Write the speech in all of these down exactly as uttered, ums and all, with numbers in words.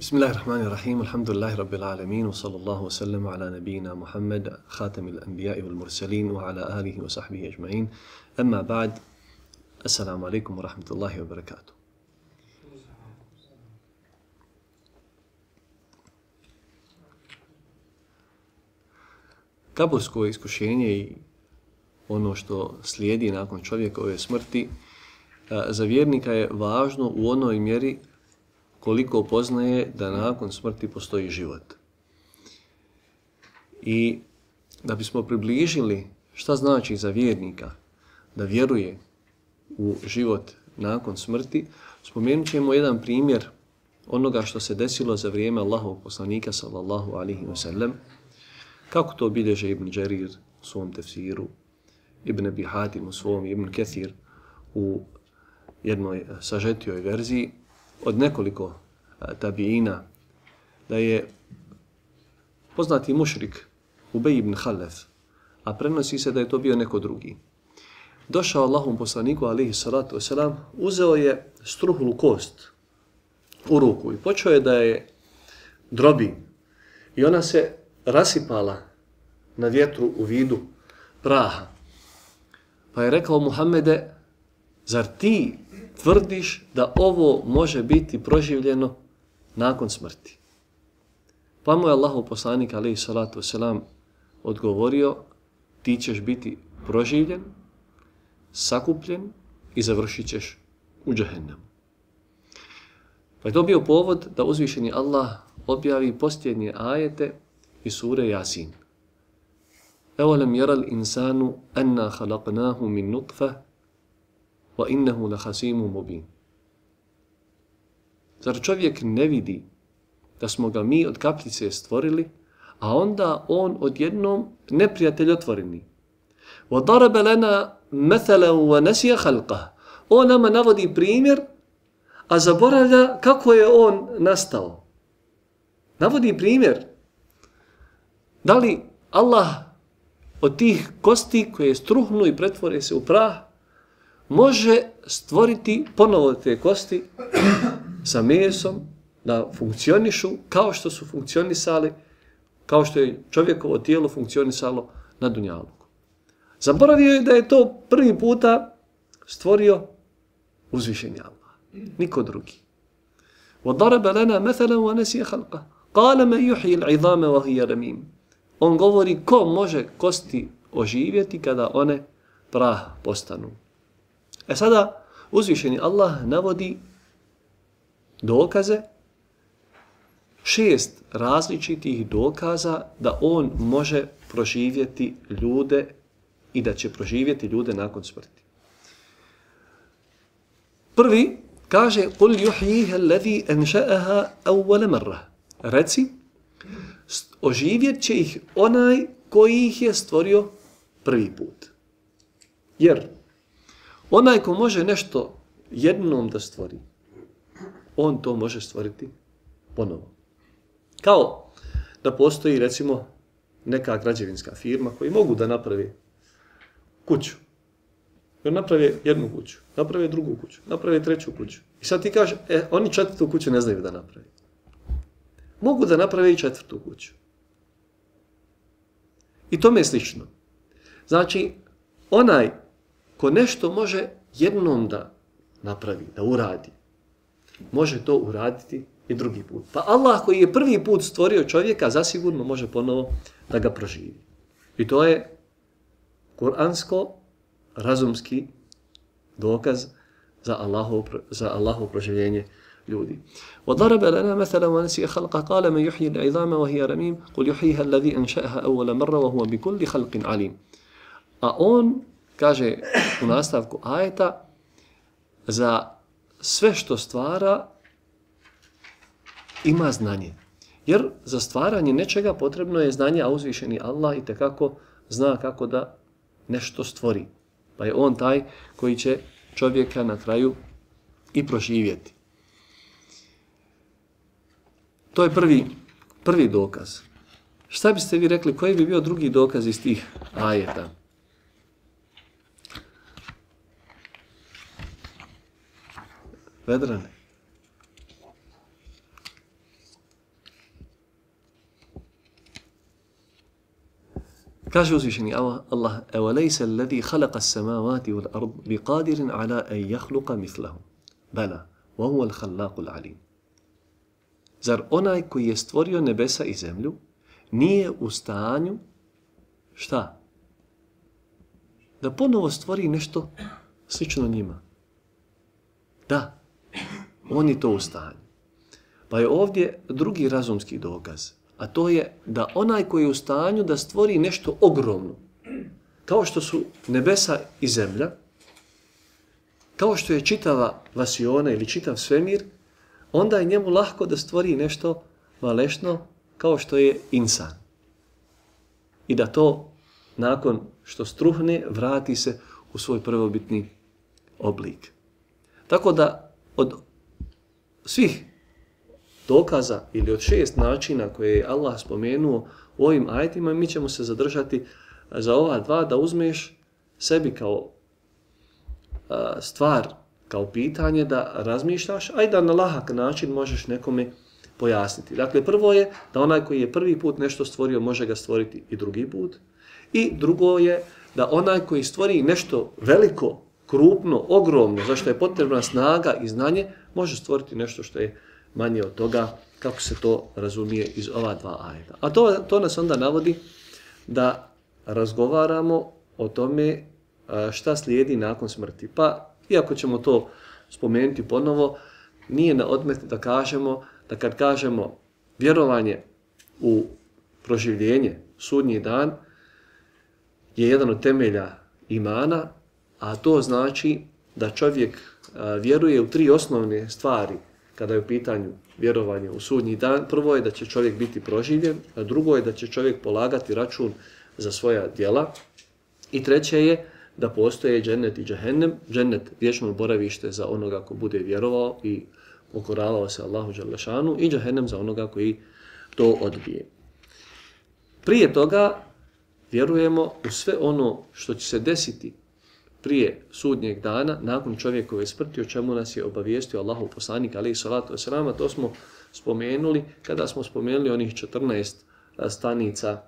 Bismillahirrahmanirrahim, alhamdulillahi rabbil alamin, wa sallallahu wa sallam ala nabijina Muhammad, khatamil anbiya'i wal mursalin, wa ala alihi wa sahbihi ajma'in. Amma ba'd, assalamu alaikum wa rahmatullahi wa barakatuh. Kabursko iskušenje i ono što slijedi nakon čovjekove smrti za vjernika je važno u onoj mjeri koliko poznaje da nakon smrti postoji život. I da bismo približili šta znači za vjernika da vjeruje u život nakon smrti, spomenut ćemo jedan primjer onoga što se desilo za vrijeme Allahovog poslanika sallallahu alaihi wa sallam, kako to bilježe Ibn Đarir u svom tefsiru, Ibn Abi Hatim u svom, Ibn Kathir u jednoj sažetijoj verziji, od nekoliko tabiina, da je poznati mušrik Ubej ibn Halef, a prenosi se da je to bio neko drugi. Došao Allahom poslaniku, alaihi salatu wasalam, uzeo je struhlu kost u ruku i počeo je da je drobi i ona se rasipala na vjetru u vidu praha. Pa je rekao: Muhammede, zar ti tvrdiš da ovo može biti proživljeno nakon smrti? Pa mu je Allahov poslanik, alejhi salatu vesselam, odgovorio: ti ćeš biti proživljen, sakupljen i završit ćeš u džehennemu. Pa je to bio povod da uzvišeni Allah objavi posljednje ajete iz sure Jasin. Evolem jeral insanu anna halaqnahu min nutfa wa innahu lahasimu mubin. Zar čovjek ne vidi da smo ga mi od kapljice stvorili, a onda on odjednom neprijatelj otvoreni? Wa daraba lana mathalan wa nasiya khalqah. On nama navodi primjer, a zaboravlja kako je on nastao. Navodi primjer. Da li Allah od tih kosti koje struhnu i pretvore se u prah može stvoriti ponovo te kosti sa mesom, da funkcionišu kao što su funkcionisali, kao što je čovjekovo tijelo funkcionisalo na dunjaluku? Zaboravio je da je to prvi puta stvorio uzvišeni Allah, niko drugi. وَضَرَبَ لَنَا مَثَلًا وَنَسِيَ خَلْقَهُ قَالَ مَنْ يُحْيِي الْعِظَامَ وَهِيَ رَمِيمٌ. On govori: ko može kosti oživjeti kada one prah postanu? E sada uzvišeni Allah navodi dokaze, šest različitih dokaza da on može proživjeti ljude i da će proživjeti ljude nakon smrti. Prvi kaže: قُلْ يُحْيِيهَا الَّذِي أَنْشَأَهَا أَوَّلَ مَرَّةٍ. Reci, oživjet će ih onaj koji ih je stvorio prvi put. Jer onaj ko može nešto jednom da stvori, on to može stvoriti ponovo. Kao da postoji, recimo, neka građevinska firma koji mogu da napravi kuću. Jer naprave jednu kuću, naprave drugu kuću, naprave treću kuću. I sad ti kaže, e, oni četvrtu kuću ne znaju da napravi. Mogu da naprave i četvrtu kuću. I tome je slično. Znači, onaj ko nešto može jednom da napravi, da uradi, može to uraditi i drugi put. Pa Allah koji je prvi put stvorio čovjeka, zasigurno može ponovo da ga proživi. I to je kuransko, razumski dokaz za Allahovo, za Allahovo proživljenje ljudi. وَضَرَبَ لَنَا مَثَلًا وَنَسِيَ خَلْقَهُ قَالَ مَنْ يُحْيِي الْعِظَامَ وَهِيَ رَمِيمٌ قُلْ يُحْيِيهَا الَّذِي أَنْشَأَهَا أَوَّلَ مَرَّةٍ وَهُوَ بِكُلِّ خَلْقٍ عَلِيمٌ. A on kaže u nastavku ajeta: za sve što stvara ima znanje. Jer za stvaranje nečega potrebno je znanje, a uzvišeni Allah itekako zna kako da nešto stvori. Pa je on taj koji će čovjeka na kraju i proživjeti. To je prvi, prvi dokaz. Šta biste vi rekli, koji bi bio drugi dokaz iz tih ajeta? Vedrane. Kaže uzvišeni Allah: "Awalaysa alladhi khalaqa as-samawati wal ard biqadirin ala an yakhluqa mithlahum. Bala, wa huwa al-khallaqul alim." Zar onaj koji je stvorio nebesa i zemlju nije u stanju šta? Da ponovo stvori nešto slično njima. Da, on je to u stanju. Pa je ovdje drugi razumski dokaz, a to je da onaj koji je u stanju da stvori nešto ogromno, kao što su nebesa i zemlja, kao što je čitava vasiona ili čitav svemir, onda je njemu lahko da stvori nešto malešno kao što je insan. I da to nakon što struhne vrati se u svoj prvobitni oblik. Tako da od svih dokaza ili od šest načina koje je Allah spomenuo u ovim ajetima, mi ćemo se zadržati za ova dva, da uzmeš sebi kao a, stvar, kao pitanje, da razmišljaš, a i da na lahak način možeš nekome pojasniti. Dakle, prvo je da onaj koji je prvi put nešto stvorio može ga stvoriti i drugi put. I drugo je da onaj koji stvori nešto veliko, krupno, ogromno, za što je potrebna snaga i znanje, može stvoriti nešto što je manje od toga, kako se to razumije iz ova dva ajeta. A to, to nas onda navodi da razgovaramo o tome šta slijedi nakon smrti. Pa, iako ćemo to spomenuti ponovo, nije na odmet da kažemo da kad kažemo vjerovanje u proživljenje, sudnji dan, je jedan od temelja imana, a to znači da čovjek vjeruje u tri osnovne stvari kada je u pitanju vjerovanje u sudnji dan. Prvo je da će čovjek biti proživljen, a drugo je da će čovjek polagati račun za svoja djela i treće je da postoje džennet i džehennem, džennet vječno boravište za onoga ko bude vjerovao i pokoravao se Allahu dželešanu i džehennem za onoga koji to odbije. Prije toga vjerujemo u sve ono što će se desiti prije sudnjeg dana, nakon čovjekove smrti, o čemu nas je obavijestio Allahov poslanik alejhi salatu vesselam. To smo spomenuli kada smo spomenuli onih četrnaest stanica,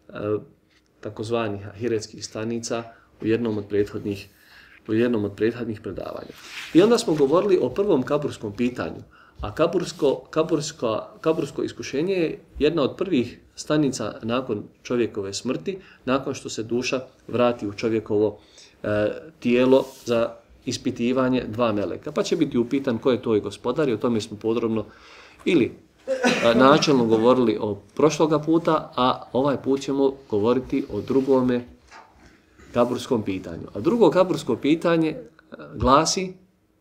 takozvanih ahiretskih stanica, u jednom od prethodnih u jednom od prethodnih predavanja. I onda smo govorili o prvom kaburskom pitanju, a kabursko, kabursko, kabursko iskušenje je jedna od prvih stanica nakon čovjekove smrti, nakon što se duša vrati u čovjekovo e, tijelo za ispitivanje dva meleka. Pa će biti upitan ko je to i gospodar, i o tome smo podrobno ili a, načelno govorili o prošloga puta, a ovaj put ćemo govoriti o drugome kaburskom pitanju. A drugo kabursko pitanje glasi: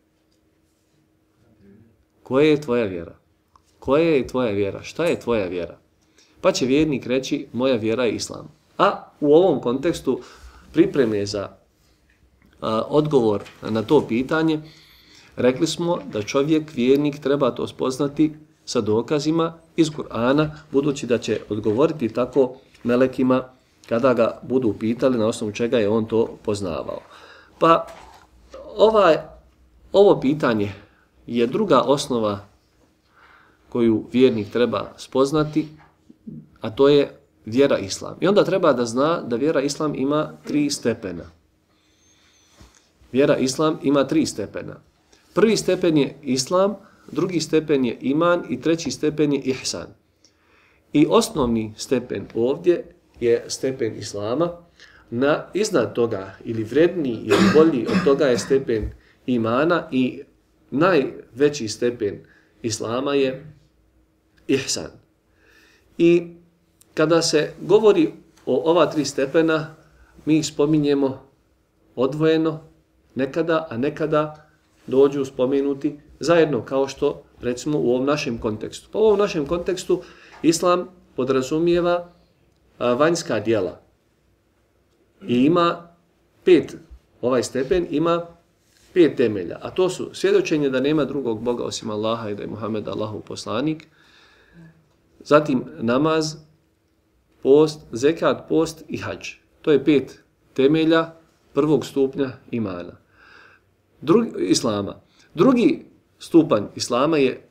koja je tvoja vjera? Koja je tvoja vjera? Šta je tvoja vjera? Pa će vjernik reći: moja vjera je islam. A u ovom kontekstu pripreme za a, odgovor na to pitanje, rekli smo da čovjek, vjernik, treba to spoznati sa dokazima iz Kur'ana, budući da će odgovoriti tako melekima kada ga budu pitali na osnovu čega je on to poznavao. Pa ovaj, ovo pitanje je druga osnova koju vjernik treba spoznati, a to je vjera islam. I onda treba da zna da vjera islam ima tri stepena. Vjera islam ima tri stepena. Prvi stepen je islam, drugi stepen je iman i treći stepen je ihsan. I osnovni stepen ovdje je stepen islama. Na, iznad toga, ili vredniji ili bolji od toga, je stepen imana i najveći stepen islama je ihsan. I kada se govori o ova tri stepena, mi ih spominjemo odvojeno nekada, a nekada dođu spomenuti zajedno, kao što recimo u ovom našem kontekstu. Po ovom našem kontekstu islam podrazumijeva a, vanjska djela i ima pet, ovaj stepen ima pet temelja, a to su svjedočenje da nema drugog Boga osim Allaha i da je Muhammed Allahov poslanik, zatim namaz, post, zekat, post i hadž. To je pet temelja prvog stupnja imana. Drugi, islama. Drugi stupanj islama je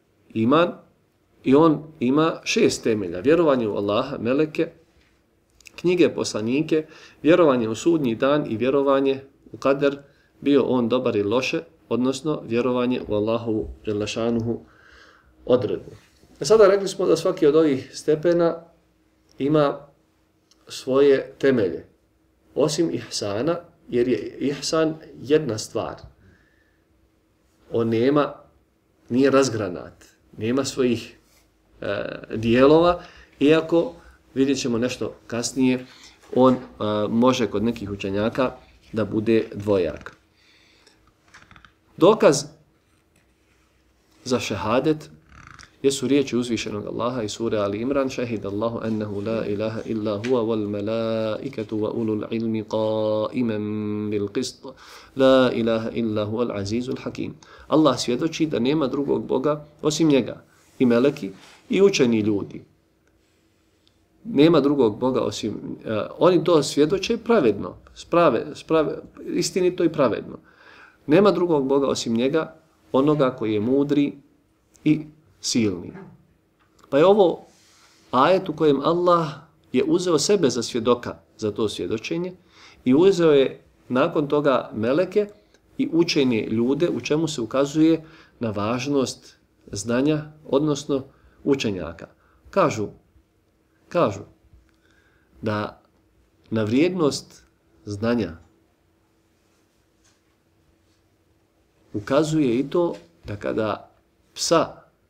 iman i on ima šest temelja. Vjerovanje u Allaha, meleke, knjige, poslanike, vjerovanje u sudnji dan i vjerovanje u kader, bio on dobar ili loše, odnosno vjerovanje u Allahovu dželešanuhu odredbu. A sada rekli smo da svaki od ovih stepena ima svoje temelje, osim ihsana, jer je ihsan jedna stvar. On nema, nije razgranat, nema svojih e, dijelova, iako, vidjet ćemo nešto kasnije, on e, može kod nekih učenjaka da bude dvojak. Dokaz za šehadet jesu riječi uzvišenog Allaha iz sure Ali Imran: Šehid Allahu ennehu la ilaha illa huwa wal malaikatu wa ulul ilmi qaiman bil qist. La ilaha illa huwa al azizul hakim. Allah svjedoči da nema drugog Boga osim njega, i meleki i učeni ljudi. Nema drugog Boga osim... Uh, oni to svjedoče pravedno, sprave, sprave, istinito i pravedno. Nema drugog Boga osim njega, onoga koji je mudri i silni. Pa je ovo ajet u kojem Allah je uzeo sebe za svjedoka za to svjedočenje i uzeo je nakon toga meleke i učenje ljude, u čemu se ukazuje na važnost znanja, odnosno učenjaka. Kažu, kažu da na vrijednost znanja ukazuje i to da kada psa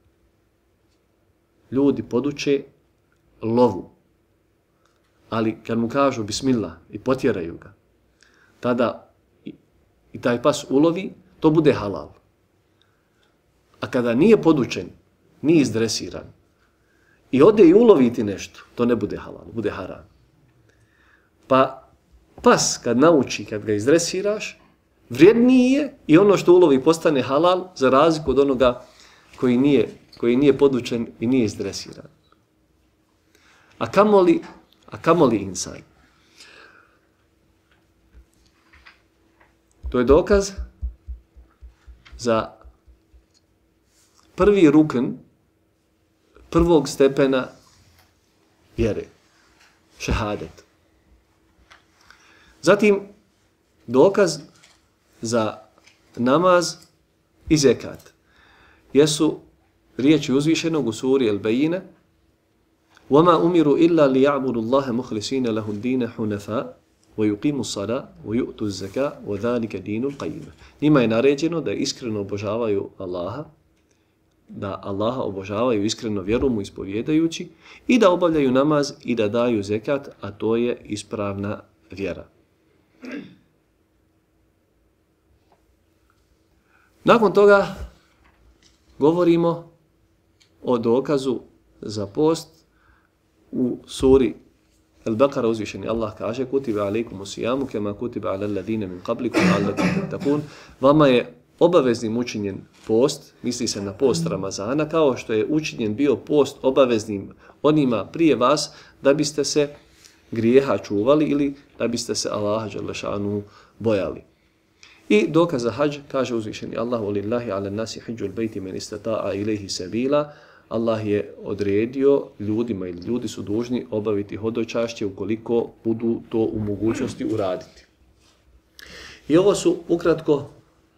ljudi poduče lovu, ali kad mu kažu bismillah i potjeraju ga, tada i, i taj pas ulovi, to bude halal. A kada nije podučen, nije izdresiran i ode i uloviti nešto, to ne bude halal, bude haram. Pa pas kad nauči, kad ga izdresiraš, vrijedniji je i ono što ulovi postane halal za razliku od onoga koji nije, koji nije podučen i nije izdresiran. A kamoli, a kamoli insan. To je dokaz za prvi rukn prvog stepena vjere, šehadet. Zatim dokaz za namaz i zekat jesu riječi uzvišenog u suri Al-Bajina: وَمَا أُمِرُوا إِلَّا لِيَعْبُدُوا اللَّهَ مُخْلِصِينَ لَهُ الدِّينَ حُنَفَاءَ وَيُقِيمُوا الصَّلَاةَ وَيُؤْتُوا الزَّكَاةَ وَذَلِكَ دِينُ الْقَيِّمَ. Njima je naređeno da iskreno obožavaju Allaha, da Allaha obožavaju iskreno vjeru mu ispovjedajući i da obavljaju namaz i da daju zekat, a to je ispravna vjera. Nakon toga govorimo o dokazu za post u suri Al-Baqara. Uzvišeni Allah kaže: Kutiba alejkumus sijamu kema kutiba alal ladina min qablikum la'allakum tattaqun. Vama je obaveznim učinjen post, misli se na post Ramazana, kao što je učinjen bio post obaveznim onima prije vas, da biste se grijeha čuvali ili da biste se Allaha dželle šanuhu bojali. I dokaz za hadž, kaže uzvišeni Allah: Walillahi ala nasi hijjul bejti men istata'a ilaihi sabila. Allah je odredio ljudima, ili ljudi su dužni obaviti hodočašće ukoliko budu to u mogućnosti uraditi. I ovo su ukratko uh,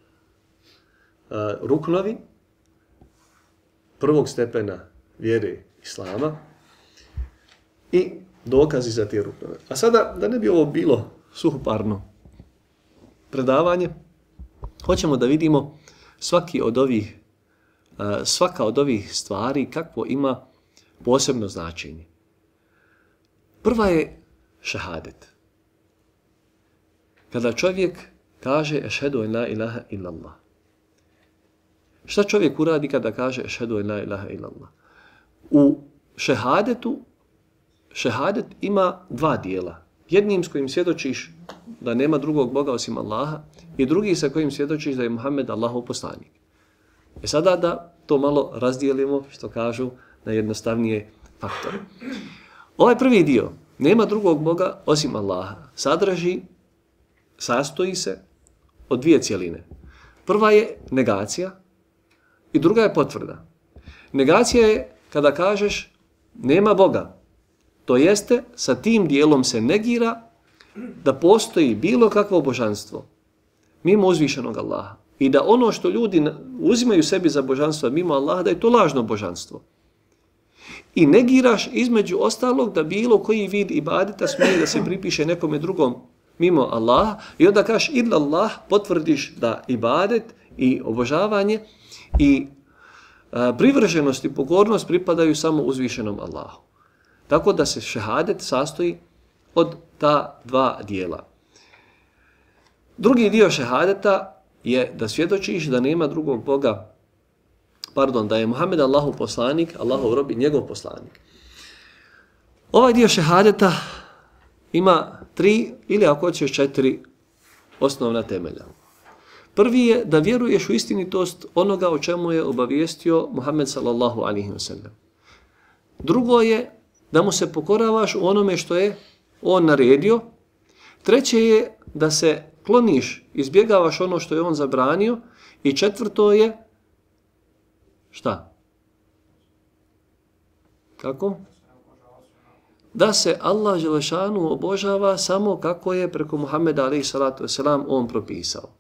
ruknovi prvog stepena vjere Islama i dokazi za te ruknove. A sada, da ne bi ovo bilo suhoparno predavanje, hoćemo da vidimo svaki od ovih, svaka od ovih stvari kakvo ima posebno značenje. Prva je šehadet. Kada čovjek kaže ešhedu en la ilaha illallah. Šta čovjek uradi kada kaže ešhedu en la ilaha illallah? U šehadetu, šehadet ima dva dijela. Jednim s kojim svjedočiš da nema drugog Boga osim Allaha i drugi sa kojim svjedočiš da je Muhammed Allahov poslanik. E sada da to malo razdijelimo, što kažu, na jednostavnije faktore. Ovaj prvi dio, nema drugog Boga osim Allaha, sadrži, sastoji se od dvije cjeline. Prva je negacija i druga je potvrda. Negacija je kada kažeš nema Boga. To jeste, sa tim dijelom se negira da postoji bilo kakvo božanstvo mimo uzvišenog Allaha. I da ono što ljudi uzimaju sebi za božanstvo mimo Allaha, da je to lažno božanstvo. I negiraš između ostalog da bilo koji vid ibadeta smije da se pripiše nekome drugom mimo Allaha i onda kažeš illa Allah, potvrdiš da ibadet i obožavanje i a, privrženost i pokornost pripadaju samo uzvišenom Allahu. Tako da se šehadet sastoji od ta dva dijela. Drugi dio šehadeta je da svjedočiš da nema drugog Boga, pardon, da je Muhammed Allahov poslanik, Allahov rob i njegov poslanik. Ovaj dio šehadeta ima tri ili ako hoćeš četiri osnovna temelja. Prvi je da vjeruješ u istinitost onoga o čemu je obavijestio Muhammed sallallahu alaihi wa sallam. Drugo je da mu se pokoravaš u onome što je on naredio. Treće je da se kloniš, izbjegavaš ono što je on zabranio. I četvrto je, šta? Kako? Da se Allah dželešanu obožava samo kako je preko Muhammeda alejhi salatu vesselam on propisao.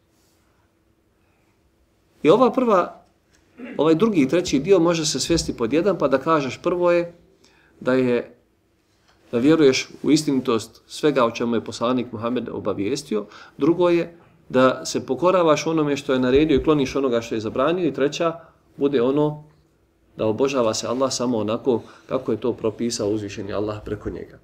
I ova prva, ovaj drugi i treći dio može se svesti pod jedan, pa da kažeš prvo je da je da vjeruješ u istinitost svega o čemu je poslanik Muhammed obavijestio. Drugo je da se pokoravaš onome što je naredio i kloniš onoga što je zabranio. I treća bude ono da obožava se Allah samo onako kako je to propisao uzvišeni Allah preko njega.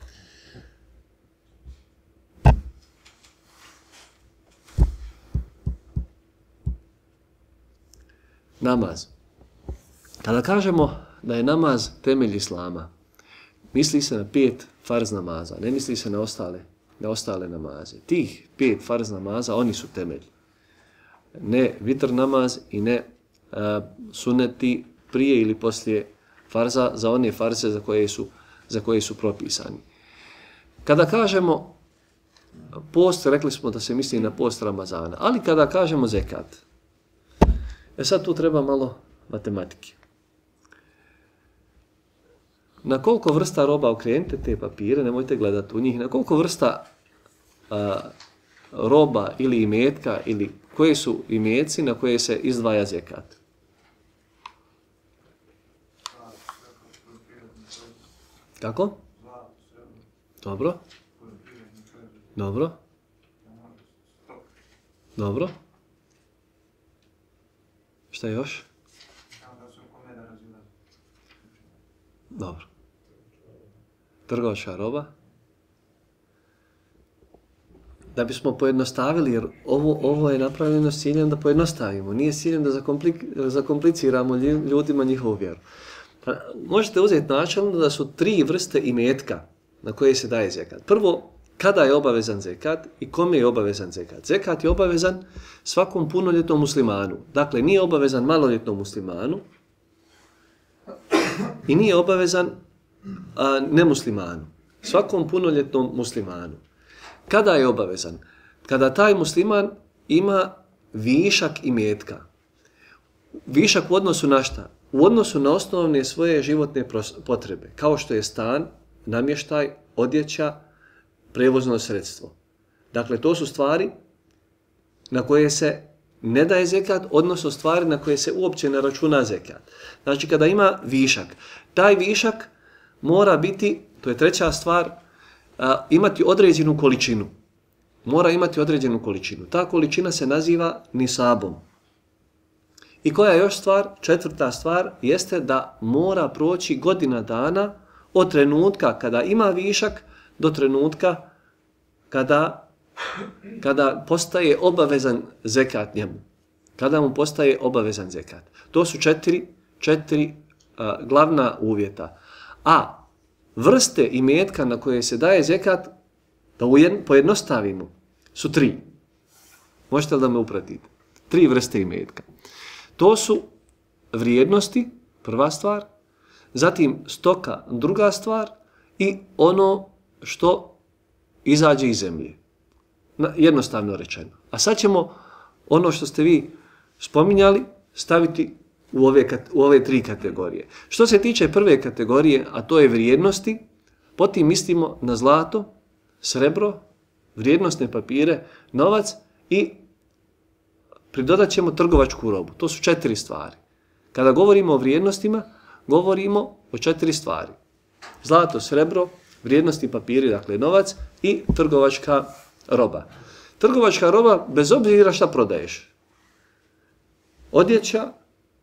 Namaz. Kada kažemo da je namaz temelj Islama, misli se na pet farz namaza, ne misli se na ostale, na ostale namaze. Tih pet farz namaza, oni su temelj. Ne vitr namaz i ne uh, suneti prije ili poslije farza za one farze za koje su, za koje su propisani. Kada kažemo post, rekli smo da se misli na post Ramazana, ali kada kažemo zekat, e sad tu treba malo matematike. Na koliko vrsta roba, okrenite te papire, nemojte gledati u njih, na koliko vrsta a, roba ili imetka, ili koje su imeci na koje se izdvaja zekat? Kako? Dobro. Dobro. Dobro. Šta još? Dobro. Trgovačka roba. Da bismo pojednostavili, jer ovo, ovo je napravljeno s ciljem da pojednostavimo. Nije s ciljem da zakomplik, zakompliciramo ljudima njihovu vjeru. Pa, možete uzeti načelno da su tri vrste imetka na koje se daje zekat. Prvo, kada je obavezan zekat i kome je obavezan zekat. Zekat je obavezan svakom punoljetnom muslimanu. Dakle, nije obavezan maloljetnom muslimanu i nije obavezan a, nemuslimanu. Svakom punoljetnom muslimanu. Kada je obavezan? Kada taj musliman ima višak imetka. Višak u odnosu na šta? U odnosu na osnovne svoje životne potrebe, kao što je stan, namještaj, odjeća, prevozno sredstvo. Dakle, to su stvari na koje se ne daje zekat, odnosno stvari na koje se uopće ne računa zekat. Znači, kada ima višak, taj višak mora biti, to je treća stvar, a, imati određenu količinu. Mora imati određenu količinu. Ta količina se naziva nisabom. I koja je još stvar? Četvrta stvar jeste da mora proći godina dana od trenutka kada ima višak do trenutka kada, kada postaje obavezan zekat njemu. Kada mu postaje obavezan zekat. To su četiri, četiri a, glavna uvjeta. A vrste imetka na koje se daje zekat, da ujedno, pojednostavimo, su tri. Možete li da me upratite? Tri vrste imetka. To su vrijednosti, prva stvar, zatim stoka, druga stvar i ono što izađe iz zemlje. Jednostavno rečeno. A sad ćemo ono što ste vi spominjali staviti u ove, u ove tri kategorije. Što se tiče prve kategorije, a to je vrijednosti, Potim mislimo na zlato, srebro, vrijednosne papire, novac i pridodat ćemo trgovačku robu. To su četiri stvari. Kada govorimo o vrijednostima, govorimo o četiri stvari. Zlato, srebro, vrijednosni papiri, dakle novac i trgovačka roba. Trgovačka roba, bez obzira šta prodaješ. Odjeća,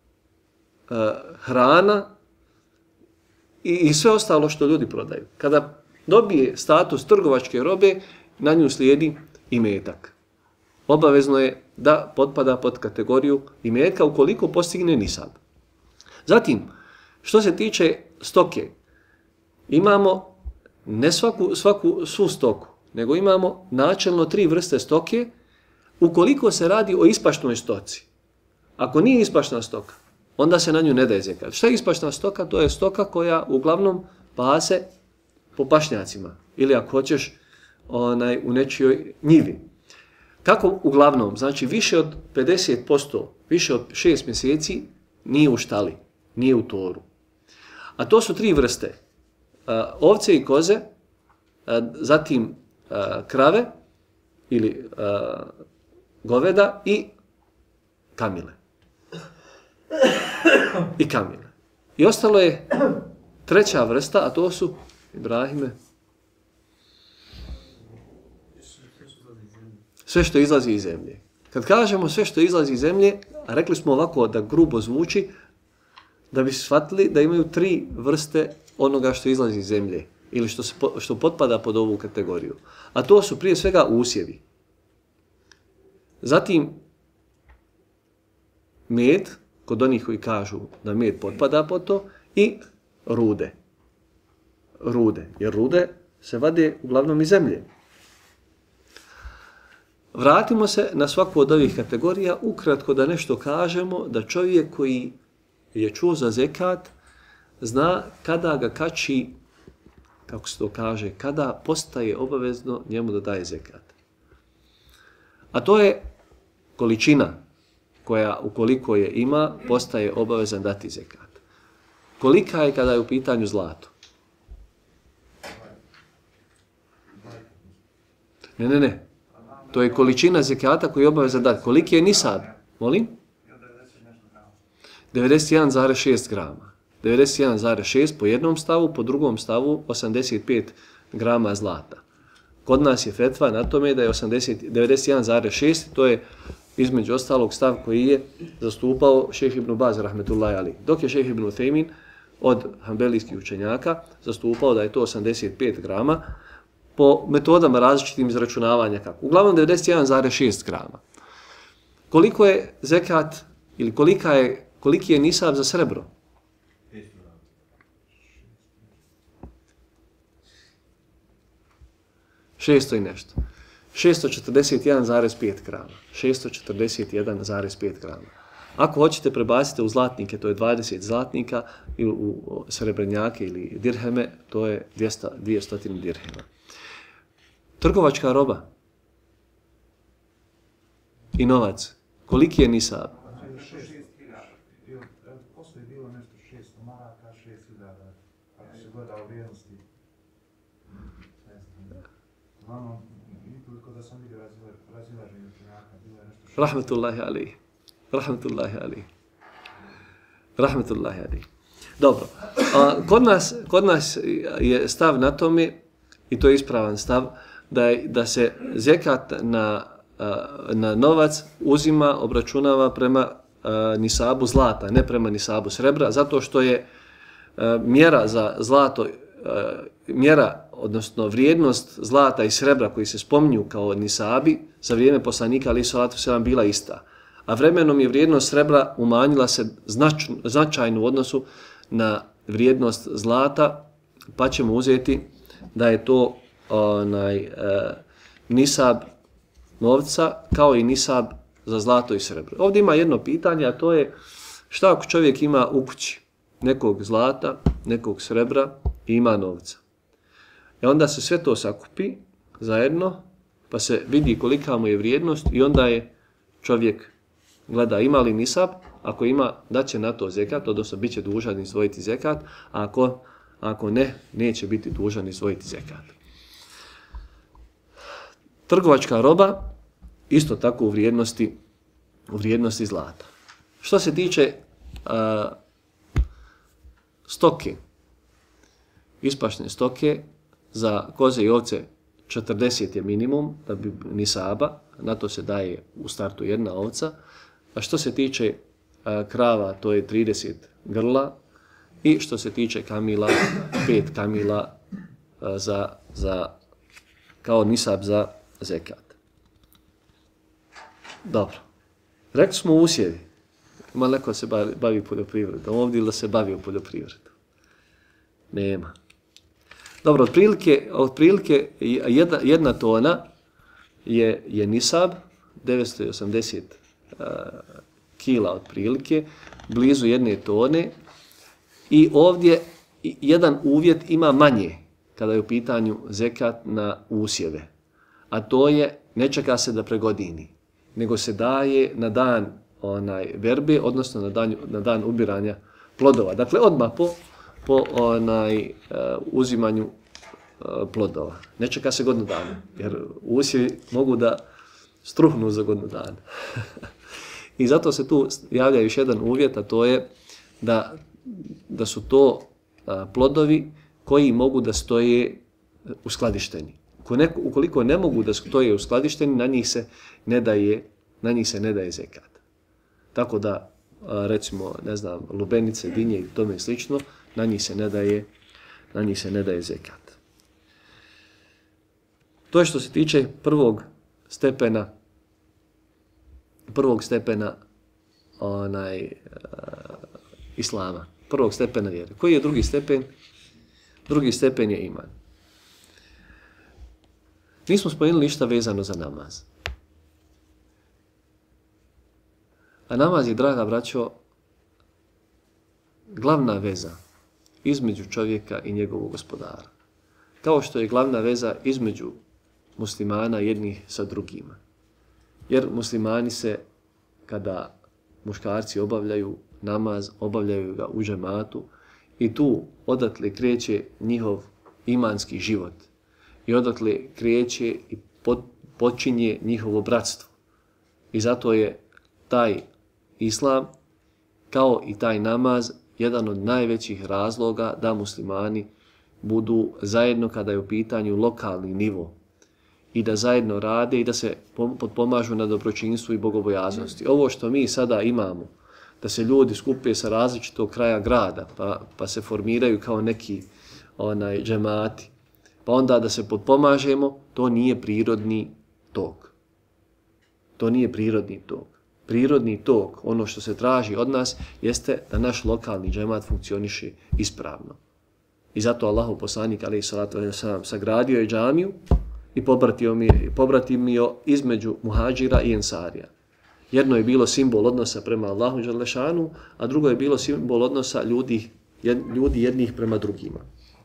hrana i, i sve ostalo što ljudi prodaju. Kada dobije status trgovačke robe, na nju slijedi imetak. Obavezno je da potpada pod kategoriju imetka ukoliko postigne nisab. Zatim, što se tiče stoke, imamo ne svaku, svaku svu stoku, nego imamo načelno tri vrste stoke ukoliko se radi o ispašnoj stoci. Ako nije ispašna stoka, onda se na nju ne daje zekat. Šta je ispašna stoka? To je stoka koja uglavnom pase po pašnjacima ili ako hoćeš onaj, u nečijoj njivi. Kako uglavnom? Znači više od pedeset posto, više od šest mjeseci nije u štali, nije u toru. A to su tri vrste. A, ovce i koze, a, zatim a, krave ili a, goveda i kamile. I kamile. I ostalo je treća vrsta, a to su, Ibrahime, sve što izlazi iz zemlje. Kad kažemo sve što izlazi iz zemlje, a rekli smo ovako da grubo zvuči, da bi shvatili da imaju tri vrste onoga što izlazi iz zemlje ili što, se, što potpada pod ovu kategoriju. A to su prije svega usjevi. Zatim med, kod onih koji kažu da med potpada pod to, i rude. Rude, jer rude se vade uglavnom iz zemlje. Vratimo se na svaku od ovih kategorija, ukratko da nešto kažemo, da čovjek koji je čuo za zekat, zna kada ga kači, kako se to kaže, kada postaje obavezno njemu da daje zekat. A to je količina koja ukoliko je ima, postaje obavezan dati zekat. Kolika je kada je u pitanju zlato? Ne, ne, ne. To je količina zekata koju je obavezan dati. Koliki je nisab? Molim? devedeset jedan zarez šest grama. devedeset jedan zarez šest po jednom stavu, po drugom stavu osamdeset pet grama zlata. Kod nas je fetva na tome da je devedeset jedan zarez šest, to je između ostalog stav koji je zastupao šejh Ibn Baz rahmetullahi alejhi. Dok je šejh Ibn Uthejmin od hanbelijskih učenjaka zastupao da je to osamdeset pet grama po metodama različitim izračunavanja kako. Uglavnom devedeset jedan zarez šest grama. Koliko je zekat ili kolika je, koliki je nisab za srebro? šesto i nešto. šesto četrdeset jedan zarez pet grama. šesto četrdeset jedan zarez pet grama. Ako hoćete prebacite u zlatnike, to je dvadeset zlatnika, ili u srebrnjake ili dirheme, to je dvjesto dirhema. Trgovačka roba i novac, koliki je nisab? Postoji bilo nešto šesto maraka, šest hiljada, ako se gleda u vrijednosti. Uglavnom, i toliko da sam vidio razilaženje učenjaka, bilo je nešto šesto. Rahmetullahi alejhi. Rahmetullahi alejhi. Rahmetullahi alejhi. Dobro, a, kod, nas, kod nas je stav na tome, i to je ispravan stav, da, je, da se zekat na, na novac uzima, obračunava prema nisabu zlata, ne prema nisabu srebra, zato što je mjera za zlato, mjera, odnosno vrijednost zlata i srebra koji se spominju kao nisabi, za vrijeme poslanika alejhi salatu selam bila ista. A vremenom je vrijednost srebra umanjila se znač, značajno u odnosu na vrijednost zlata, pa ćemo uzeti da je to onaj, e, nisab novca kao i nisab za zlato i srebro. Ovdje ima jedno pitanje, a to je šta ako čovjek ima u kući nekog zlata, nekog srebra i ima novca. I onda se sve to sakupi zajedno, pa se vidi kolika mu je vrijednost i onda je čovjek gleda ima li nisab, ako ima daće na to zekat, odnosno bit će dužan izdvojiti zekat, a ako ako ne, neće biti dužan izdvojiti zekat. Trgovačka roba, isto tako u vrijednosti, u vrijednosti zlata. Što se tiče a, stoke, ispašne stoke, za koze i ovce četrdeset je minimum, da bi nisaba, na to se daje u startu jedna ovca, a što se tiče a, krava, to je trideset grla, i što se tiče kamila, pet kamila a, za, za, kao nisab za zekat. Dobro. Rekli smo usjevi. Ima neko se bavi, bavi poljoprivredom ovdje ili da se bavi u poljoprivredu? Nema. Dobro, otprilike, otprilike jedna, jedna tona je, je nisab, devetsto osamdeset uh, kila otprilike, blizu jedne tone. I ovdje jedan uvjet ima manje kada je u pitanju zekat na usjeve. A to je, ne čeka se da pregodini, nego se daje na dan onaj verbe, odnosno na dan, na dan ubiranja plodova. Dakle, odmah po, po onaj, uh, uzimanju uh, plodova. Ne čeka se godinu dana, jer usjevi mogu da struhnu za godinu dana. I zato se tu javlja još jedan uvjet, a to je da, da su to uh, plodovi koji mogu da stoje uskladišteni. Ukoliko ne mogu da stoje uskladišteni, na njih se ne daje, na njih se ne daje zekat. Tako da, recimo, ne znam, lubenice, dinje i tome slično, na njih se ne daje, na njih se ne daje zekat. To je što se tiče prvog stepena, prvog stepena onaj, uh, islama, prvog stepena vjere. Koji je drugi stepen? Drugi stepen je iman. Nismo spomenuli ništa vezano za namaz. A namaz je, draga braćo, glavna veza između čovjeka i njegovog gospodara. Kao što je glavna veza između muslimana jednih sa drugima. Jer muslimani se, kada muškarci obavljaju namaz, obavljaju ga u džematu i tu odatle kreće njihov imanski život. I odatle kreće i počinje njihovo bratstvo. I zato je taj islam, kao i taj namaz, jedan od najvećih razloga da muslimani budu zajedno kada je u pitanju lokalni nivo i da zajedno rade i da se potpomažu na dobročinstvu i bogobojaznosti. Ovo što mi sada imamo, da se ljudi skupe sa različitog kraja grada, pa, pa se formiraju kao neki onaj džemati, pa onda da se potpomažemo, to nije prirodni tok. To nije prirodni tok. Prirodni tok, ono što se traži od nas, jeste da naš lokalni džemat funkcioniše ispravno. I zato Allahov poslanik, alejhi salatu vesselam, sagradio je džamiju i pobratio mi, pobratio mi između muhadžira i ensarija. Jedno je bilo simbol odnosa prema Allahu dželle šanu, a drugo je bilo simbol odnosa ljudi, jed, ljudi jednih prema drugima.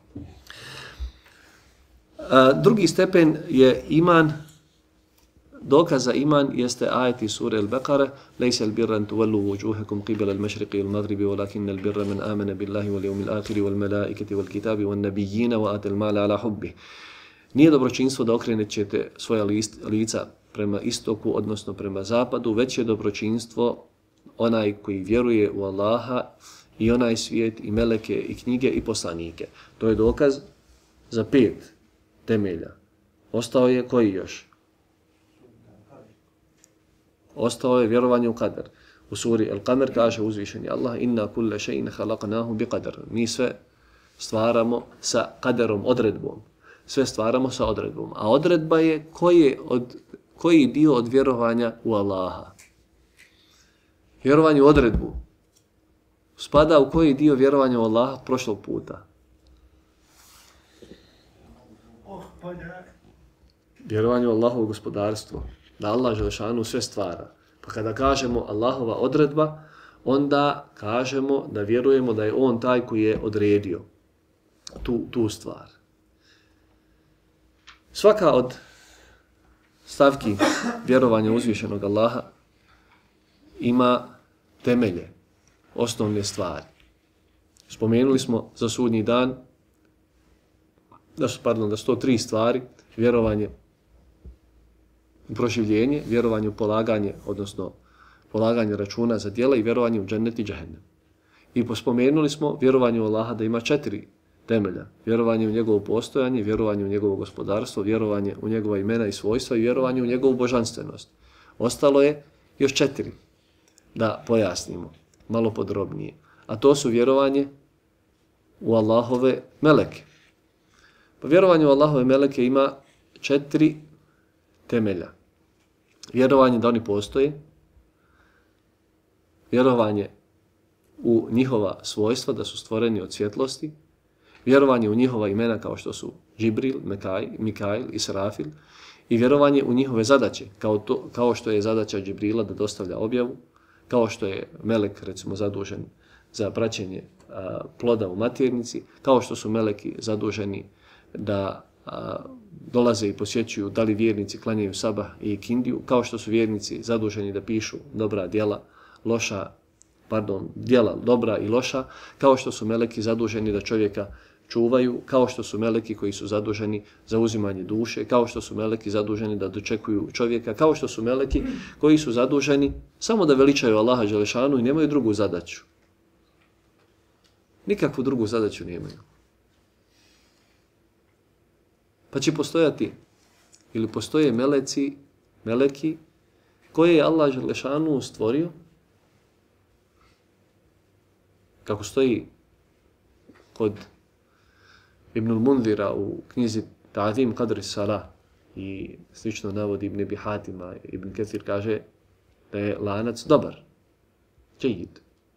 A, drugi stepen je iman. Dokaz za iman jeste ajeti sure Al-Baqara: "Lejsa al-birra an tuwallu wujuhakum qibala al-mashriqi wal-maghribi walakinna al-birra man amana billahi wal yawmil akhir wal malaikati wal kitabi wan nabiyyina wa atal mala ala hubbi." Nije dobročinstvo da okrenete svoja lica prema istoku, odnosno prema zapadu, već je dobročinstvo onaj koji vjeruje u Allaha i onaj svijet i meleke i knjige i poslanike. To je dokaz za pet temelja. Ostao je koji još? Ostao je vjerovanje u kadar. U suri Al-Qamar kaže uzvišeni Allah: "Inna kulla shay'in khalaqnahu biqadar." Mi sve stvaramo sa kaderom, odredbom. Sve stvaramo sa odredbom. A odredba je koji, od, koji dio od vjerovanja u Allaha. Vjerovanje u odredbu spada u koji dio vjerovanja u Allaha prošlog puta? Vjerovanje u Allahovo gospodarstvo. Da Allah Želešanu sve stvara. Pa kada kažemo Allahova odredba, onda kažemo da vjerujemo da je On taj koji je odredio tu, tu stvar. Svaka od stavki vjerovanja uzvišenog Allaha ima temelje, osnovne stvari. Spomenuli smo za sudnji dan da su, pardon, da su to tri stvari, vjerovanje u proživljenje, vjerovanje u polaganje, odnosno polaganje računa za djela i vjerovanje u džennet i džehennem. I pospomenuli smo vjerovanje u Allaha da ima četiri temelja. Vjerovanje u njegovo postojanje, vjerovanje u njegovo gospodarstvo, vjerovanje u njegova imena i svojstva i vjerovanje u njegovu božanstvenost. Ostalo je još četiri da pojasnimo malo podrobnije. A to su vjerovanje u Allahove meleke. Pa vjerovanje u Allahove meleke ima četiri temelja. Vjerovanje da oni postoje, vjerovanje u njihova svojstva, da su stvoreni od svjetlosti, vjerovanje u njihova imena kao što su Džibril, Mekaj, Mikail, Israfil i vjerovanje u njihove zadaće, kao, to, kao što je zadaća Džibrila da dostavlja objavu, kao što je melek recimo zadužen za praćenje a, ploda u maternici, kao što su meleki zaduženi da a, dolaze i posjećuju da li vjernici klanjaju sabah i ikindiju, kao što su vjernici zaduženi da pišu dobra djela, loša, pardon, djela dobra i loša, kao što su meleki zaduženi da čovjeka čuvaju, kao što su meleki koji su zaduženi za uzimanje duše, kao što su meleki zaduženi da dočekuju čovjeka, kao što su meleki koji su zaduženi samo da veličaju Allaha dželešanu i nemaju drugu zadaću. Nikakvu drugu zadaću nemaju. Pa će postojati, ili postoje meleci, meleki koje je Allah dželešanu stvorio, kako stoji kod Ibnul Mundira u knjizi Ta'zim Qadri Salah i slično navodi Ibn Abi Hatima, Ibn Kathir kaže da je lanac dobar, džejid.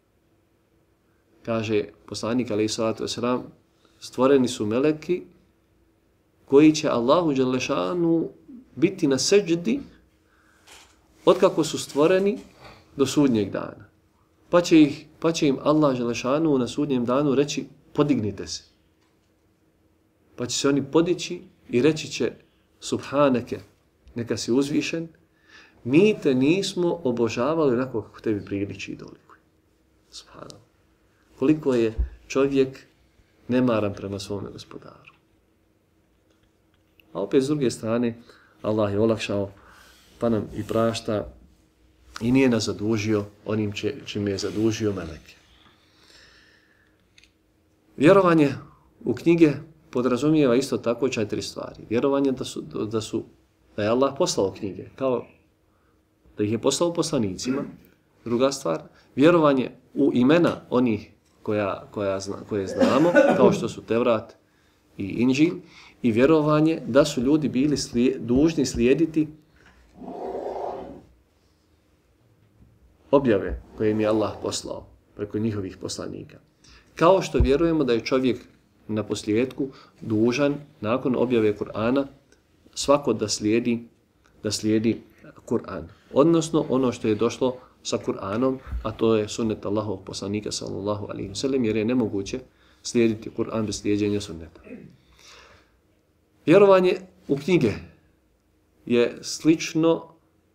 Kaže poslanik alejhi salatu vesselam, stvoreni su meleki koji će Allahu dželešanu biti na seđdi otkako su stvoreni do sudnjeg dana. Pa će, ih, pa će im Allah dželešanu na sudnjem danu reći podignite se. Pa će se oni podići i reći će subhaneke, neka si uzvišen, mi te nismo obožavali onako kako tebi priliči i dolikuje. Subhanallah. Koliko je čovjek nemaran prema svome gospodaru. A opet s druge strane, Allah je olakšao pa nam i prašta i nije nas zadužio onim čim je zadužio meleke. Vjerovanje u knjige podrazumijeva isto tako četiri stvari. Vjerovanje da su, da su da je Allah poslao knjige, kao da ih je poslao poslanicima. Druga stvar, vjerovanje u imena onih koja, koja zna, koje znamo, kao što su Tevrat i Inđil, i vjerovanje da su ljudi bili slije, dužni slijediti objave koje im je Allah poslao preko njihovih poslanika. Kao što vjerujemo da je čovjek na posljedku dužan nakon objave Kur'ana svako da slijedi, da slijedi Kur'an. Odnosno ono što je došlo sa Kur'anom, a to je sunnet Allahovog poslanika sallallahu alejhi ve sellem, jer je nemoguće slijediti Kur'an bez slijeđenja sunneta. Vjerovanje u knjige je slično,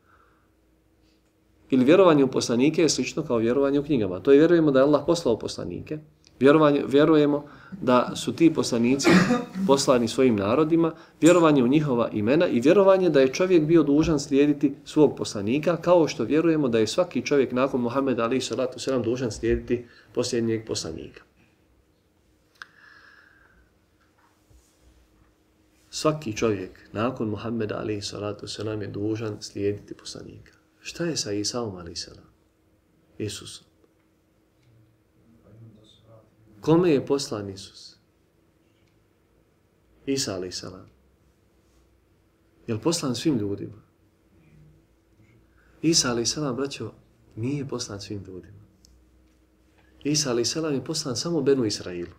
ili vjerovanje u poslanike je slično kao vjerovanje u knjigama. To je vjerujemo da je Allah poslao poslanike, vjerovanje, vjerujemo da su ti poslanici poslani svojim narodima, vjerovanje u njihova imena i vjerovanje da je čovjek bio dužan slijediti svog poslanika, kao što vjerujemo da je svaki čovjek nakon Muhammeda alejhi salatu selam dužan slijediti posljednjeg poslanika. Svaki čovjek nakon Muhammeda alejhi salatu selam je dužan slijediti poslanika. Šta je sa Isaom alejhi salam? Isusom. Kome je poslan Isus? Isa alejhi salam. Je li poslan svim ljudima? Isa alejhi salam, braćo, nije poslan svim ljudima. Isa alejhi salam je poslan samo Benu Israilu.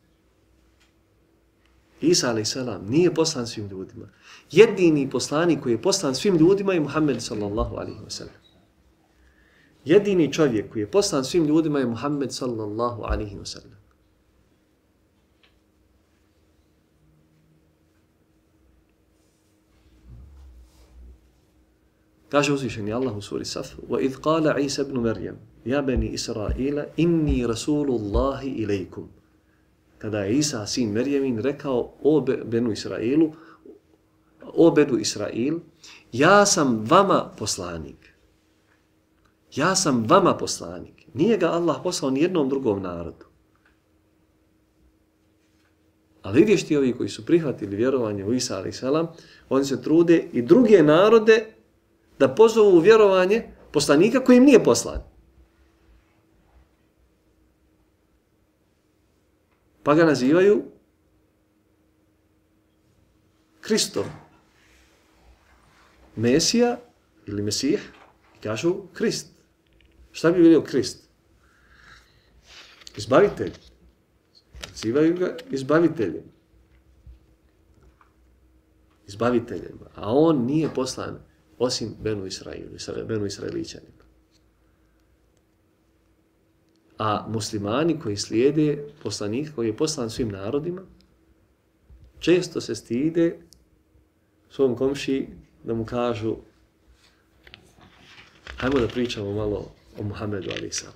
Isa alejhi salam nije poslan svim ljudima. Jedini poslanik koji je poslan svim ljudima je Muhammed sallallahu alejhi ve sellem. Jedini čovjek koji je poslan svim ljudima je Muhammed sallallahu alejhi ve sellem. Kaže uzvišeni Allah u suri Saf: وَإِذْ قَالَ عِيسَى بْنُ مَرْيَمَ يَا بَنِي إِسْرَائِيلَ إِنِّي رَسُولُ اللَّهِ إِلَيْكُمْ kada je Isa, sin Merjemin, rekao o Benu Israilu, o Benu Israil, ja sam vama poslanik. Ja sam vama poslanik. Nije ga Allah poslao ni jednom drugom narodu. Ali vidiš ti ovi koji su prihvatili vjerovanje u Isa alaih salam, oni se trude i druge narode da pozovu u vjerovanje poslanika koji im nije poslan. Pa ga nazivaju Kristom. Mesija ili Mesih, kažu Krist. Šta bi bio Krist? Izbavitelj. Nazivaju ga izbaviteljem. Izbaviteljem. A on nije poslan osim Benu Israilu, Benu Israelićanima. A muslimani koji slijede poslanika koji je poslan svim narodima, često se stide svom komšiji da mu kažu hajmo da pričamo malo o Muhammedu alejhi selam.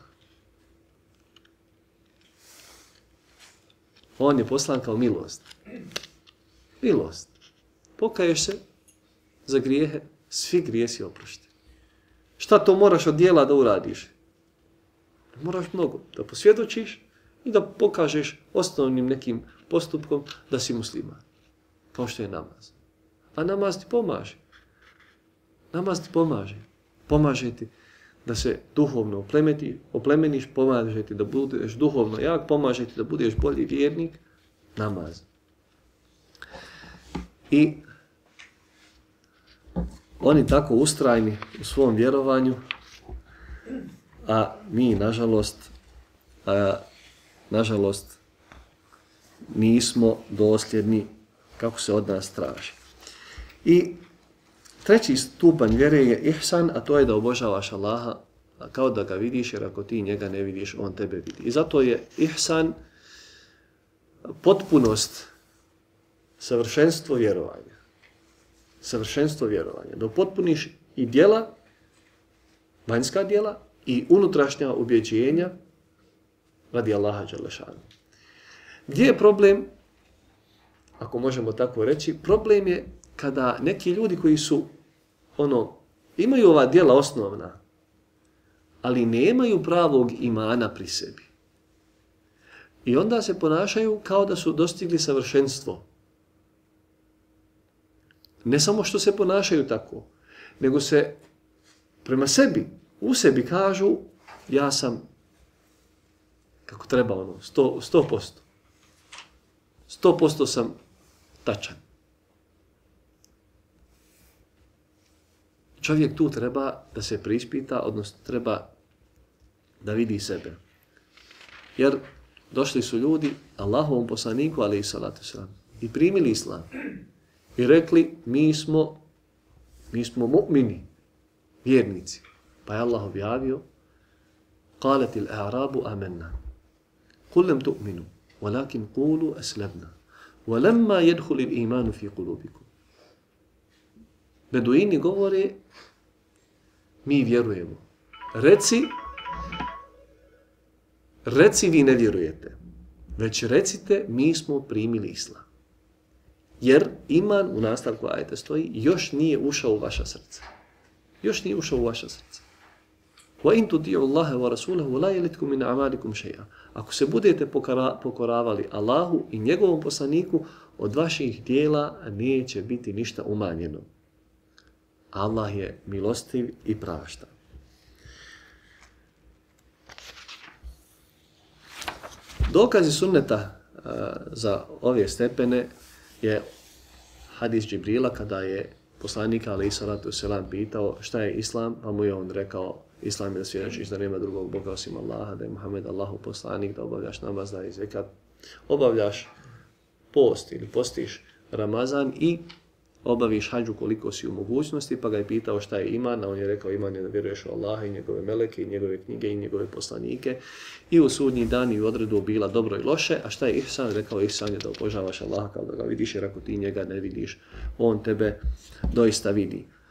On je poslan kao milost. Milost. Pokaješ se za grijehe, svi grijesi oprošteni. Šta to moraš od djela da uradiš? Moraš mnogo. Da posvjedočiš i da pokažeš osnovnim nekim postupkom da si musliman. Kao što je namaz. A namaz ti pomaže. Namaz ti pomaže. Pomaže ti da se duhovno oplemeti, oplemeniš, pomaže ti da budeš duhovno jak, pomaže ti da budeš bolji vjernik, namaz. I oni tako ustrajni u svom vjerovanju, a mi, nažalost, a, nažalost, nismo dosljedni kako se od nas traži. I treći stupanj vjere je ihsan, a to je da obožavaš Allaha kao da ga vidiš, jer ako ti njega ne vidiš, on tebe vidi. I zato je ihsan potpunost, savršenstvo vjerovanja. Savršenstvo vjerovanja. Da potpuniš i djela, vanjska djela, i unutrašnja ubjeđenja radi Allaha dželle šanu. Gdje je problem, ako možemo tako reći? Problem je kada neki ljudi koji su, ono, imaju ova djela osnovna, ali nemaju pravog imana pri sebi. I onda se ponašaju kao da su dostigli savršenstvo. Ne samo što se ponašaju tako, nego se prema sebi, u sebi kažu ja sam kako treba ono, sto posto. sto posto sam tačan. Čovjek tu treba da se preispita, odnosno treba da vidi sebe. Jer došli su ljudi Allahovom poslaniku, alejhi salatu selam, i primili islam. I rekli, mi smo, mi smo mu'mini, vjernici. Pa je Allah objavio, قالت الأعراب آمنا قل لم تؤمنوا ولكن قولوا أسلمنا ولما يدخل الإيمان في قلوبكم. Beduini govore, mi vjerujemo. Reci, reci vi ne vjerujete, već recite mi smo primili islam. Jer iman, u nastavku ajeta stoji, još nije ušao u vaša srca. Još nije ušao u vaša srca. وَإِن تُطِيعُوا اللَّهَ وَرَسُولَهُ وَلَا يَلِتْكُم مِنْ أَعْمَالِكُمْ شَيْئًا. Ako se budete pokoravali Allahu i njegovom poslaniku, od vaših dijela neće biti ništa umanjeno. Allah je milostiv i prašta. Dokazi sunneta uh, za ove stepene je hadis Džibrila kada je poslanika alejhi salatu selam pitao šta je islam, pa mu je on rekao islam je da svjedočiš da nema drugog Boga osim Allaha, da je Muhammed Allahov poslanik, da obavljaš namaz, da je zekat, obavljaš post ili postiš Ramazan i obaviš hađu koliko si u mogućnosti, pa ga je pitao šta je iman, a on je rekao iman je da vjeruješ u Allaha i njegove meleke i njegove knjige i njegove poslanike i u sudnji dan i u odredu bila dobro i loše, a šta je ihsan? Rekao ihsan je da obožavaš Allaha kao da ga vidiš, jer ako ti njega ne vidiš, on tebe doista vidi.